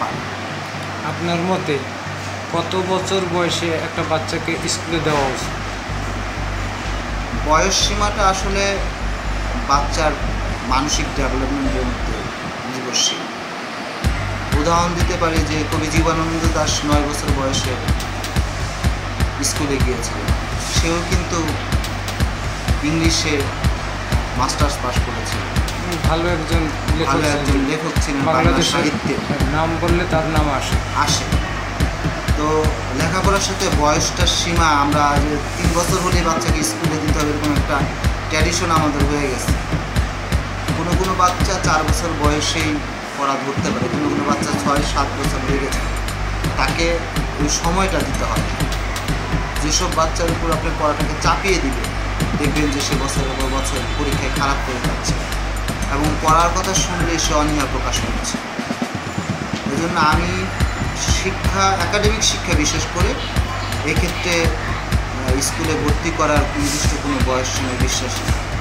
পারে। আপনার মতে কত বছর বয়সে একটা বাচ্চাকে স্কুলে দেওয়া উচিত? বয়স সীমাটা আসলে বাচ্চার মানসিক ডেভেলপমেন্টের মধ্যে নির্ভরশীল। উদাহরণ দিতে পারি যে কবি জীবনানন্দ দাশ 9 বছর বয়সে স্কুলে গিয়েছিলেন। সেও কিন্তু ইংলিশে মাস্টার্স পাস করেছিল। ভালো একজন লেখক ছিলেন, বাংলাদেশ সাহিত্যে নাম বললে তার নাম আসে। তো লেখাপড়ার সাথে বয়সটার সীমা, আমরা যে 3 বছর হলেই বাচ্চাকে স্কুলে দিতে হবে এরকম একটা ট্র্যাডিশন আমাদের হয়ে গেছে। কোনো বাচ্চা 4 বছর বয়সেই পড়া ধরতে পারে, কোনো বাচ্চা 6-7 বছর লেগে যায়। তাকে ওই সময়টা দিতে হবে। যেসব বাচ্চার উপর আপনি পড়াটাকে চাপিয়ে দিবেন, দেখবেন যে সে বছরের পর বছর পরীক্ষায় খারাপ করে যাচ্ছে এবং পড়ার কথা শুনলে সে অনীহা প্রকাশ করছে। এই জন্য আমি একাডেমিক শিক্ষা বিশেষ করে এক্ষেত্রে স্কুলে ভর্তি করার নির্দিষ্ট কোনো বয়স সীমায় বিশ্বাসী।